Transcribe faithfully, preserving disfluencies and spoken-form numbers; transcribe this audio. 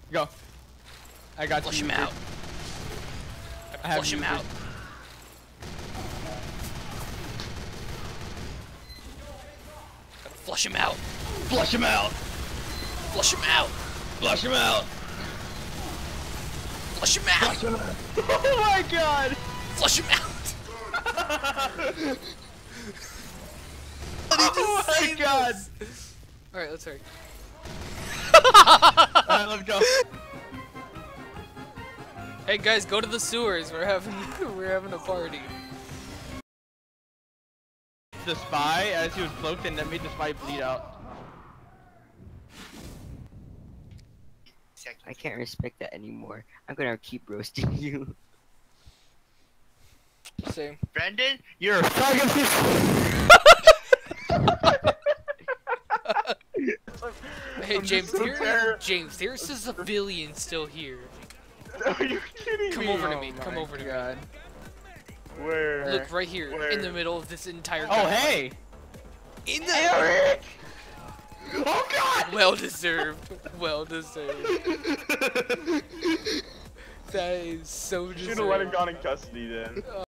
Go. I got Flush you. him out. I have Flush him you. out. Gotta flush him out. Flush him out. Flush him out. Flush him out. Flush him out. Flush him out. Oh my god. Flush him out. Oh my god. Alright, let's hurry. Alright, let's go. Hey guys, go to the sewers. We're having we're having a party. The spy, as he was floating, that made the spy bleed out. I can't respect that anymore. I'm gonna keep roasting you. Same. Brandon, you're a thug of this. Hey I'm James, so here, terrible. James, there's a civilian still here. Are you kidding Come me? over to Oh me. Come my over to God. me. Where? Look right here, Where? in the middle of this entire. Oh gunfight. hey! In the. Eric! Oh god! Well deserved. Well deserved. That is so deserved. Should have let him gone in custody then.